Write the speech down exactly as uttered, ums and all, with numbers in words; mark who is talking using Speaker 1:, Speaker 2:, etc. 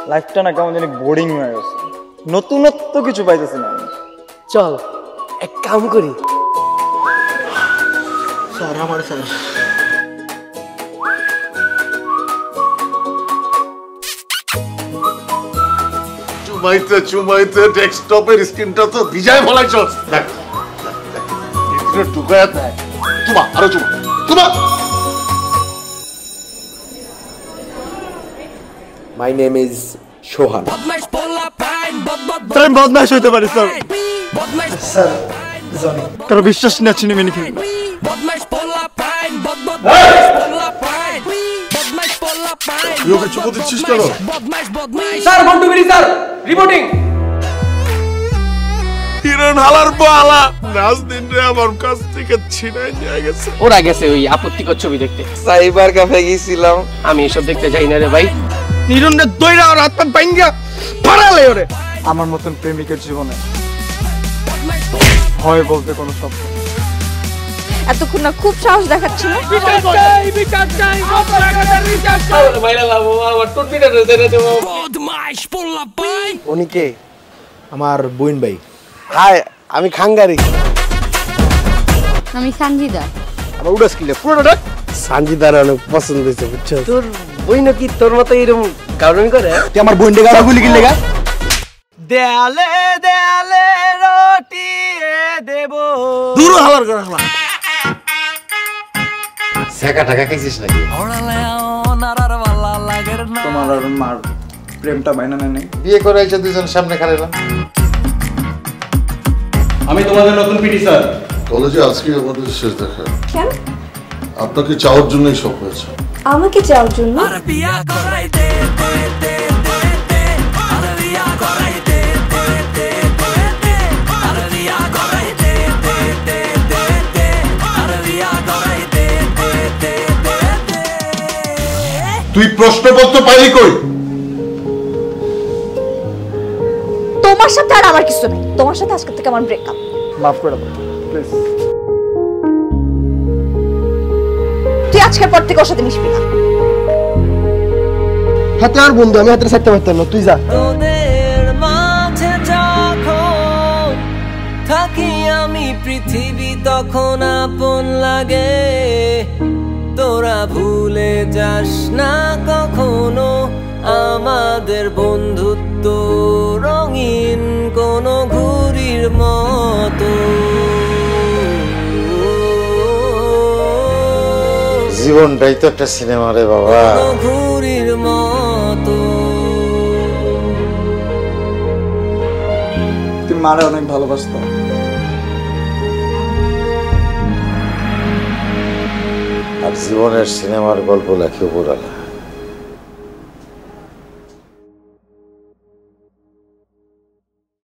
Speaker 1: লাইফটা না কেমন জানি বোরিং হয়ে গেছে, নতুনত্ব কিছু পাইতেছি না।
Speaker 2: চল এক কাম করি।
Speaker 3: স্যার আমার স্যার
Speaker 4: চুমাইতে চুমাইতে ডেস্কটপের স্ক্রিনটা তো ভিজায় ফলাইছস। দেখ এটা টুকায়া দেখ। চুমা আরো চুমা চুমা।
Speaker 2: My name is Sohan.
Speaker 1: তাই বদমাশ হইতে পারি স্যার।
Speaker 3: স্যার জনি
Speaker 1: কারো বিশ্বাস না চিনি মেনে ফেলি।
Speaker 4: তুই ওকে চুমু দিচ্ছিস কেন?
Speaker 2: স্যার বন্টু বিড়ি স্যার রিপোর্টিং।
Speaker 4: হিরণ হালার বালা নাচ দিন রে আমার কাছ থেকে ছিনাই নিয়ে গেছে।
Speaker 2: ওরা গেছে ওই আপত্তিকর ছবি দেখতে।
Speaker 5: সাইবার ক্যাফে গেছিলাম।
Speaker 2: আমি এসব দেখতে যাই না রে ভাই।
Speaker 1: নিরঞ্জন দইরা আর হাত পা ভাঙ্গা ফাড়ালে ওরে। আমার মতন প্রেমিকের জীবনে ভয় বলতে কোনো শব্দ।
Speaker 6: এতক্ষণ না খুব সাহস দেখাচ্ছিল।
Speaker 5: উনি কে? আমার বোন ভাই। হাই আমি খাঙ্গারি।
Speaker 6: আমি সানজিদা।
Speaker 5: আমার উড়াস কিলে পুরোটা সানজিদার অনেক পছন্দ হয়েছে বুঝছো।
Speaker 2: তোর বই নাকি তোর মতো এরকম কারণ করে?
Speaker 5: তুই আমার বোন ডে গাড়া গুলি কিনলে গা?
Speaker 2: দেয়ালে দেয়ালে রটিয়ে দেব।
Speaker 5: দূর হালার করে হালা।
Speaker 4: ছেকা টাকা খাইছিস নাকি?
Speaker 1: তোমার আর মার প্রেমটা বাইনা নেই।
Speaker 4: বিয়ে করে এসে দুজন সামনে খাড়াইলাম।
Speaker 1: আমি তোমাদের নতুন পিটি স্যার।
Speaker 4: কলেজে আজকে আমাদের শেষ দেখা।
Speaker 6: কেন?
Speaker 4: আপনাকে চাওয়ার জন্যই সব হয়েছে।
Speaker 6: আমাকে চাওয়ার জন্য?
Speaker 4: তুই প্রশ্নপত্র পাইলি কই?
Speaker 6: তোমার সাথে আর আমার কিছু নেই। তোমার সাথে আজকে থেকে আমার ব্রেকআপ।
Speaker 1: মাফ করে দাও প্লিজ।
Speaker 6: তুই আজকের পর থেকে ওর সাথে মিশবি না।
Speaker 5: হাতে আর বন্ধু আমি হাতে ছাড়তে পারতাম না, তুই যা।
Speaker 7: তোদের মাঝে যখন থাকি আমি পৃথিবী তখন আপন লাগে। তোরা ভুলে যাস না কখনো আমাদের বন্ধুত্ব রঙিন কোন ঘুড়ির মতো।
Speaker 4: জীবনটাই তো একটা সিনেমা রে বাবা।
Speaker 7: ঘুড়ির মতো।
Speaker 1: তুমি মারে অনেক ভালোবাসতো।
Speaker 4: আর জীবনের সিনেমার গল্প লেখে উপরালা।